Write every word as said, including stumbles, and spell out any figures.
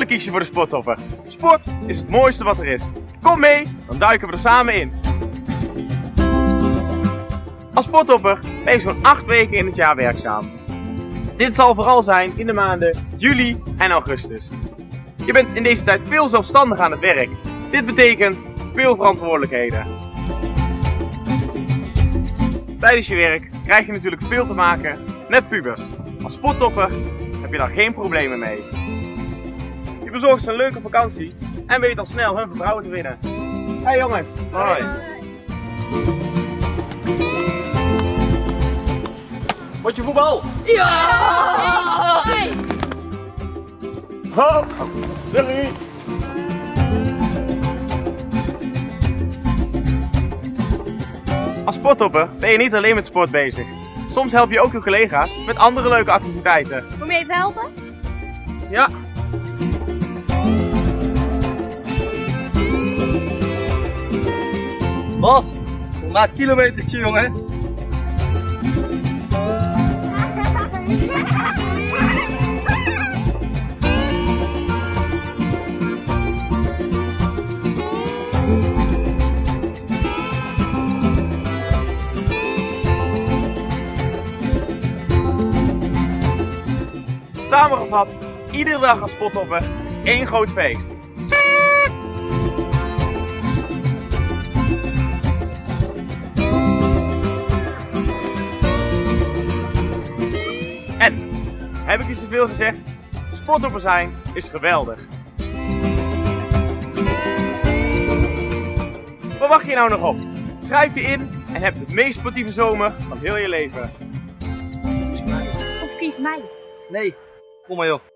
Natuurlijk kies je voor de sporttopper. Sport is het mooiste wat er is. Kom mee, dan duiken we er samen in. Als sporttopper ben je zo'n acht weken in het jaar werkzaam. Dit zal vooral zijn in de maanden juli en augustus. Je bent in deze tijd veel zelfstandig aan het werk. Dit betekent veel verantwoordelijkheden. Tijdens je werk krijg je natuurlijk veel te maken met pubers. Als sporttopper heb je daar geen problemen mee. Je bezorgt ze een leuke vakantie en weet al snel hun vertrouwen te winnen. Hey jongen. Hoi. Potje voetbal. Ja! Hey. Oh, sorry. Als sporttopper ben je niet alleen met sport bezig. Soms help je ook je collega's met andere leuke activiteiten. Kom je even helpen? Ja. Bas, we maken een kilometertje, jongen. Samengevat, iedere dag als sporttopper is één groot feest. En, heb ik je zoveel gezegd? Sporttopper zijn is geweldig. Wat wacht je nou nog op? Schrijf je in en heb de meest sportieve zomer van heel je leven. Of kies mij. Nee, kom maar joh.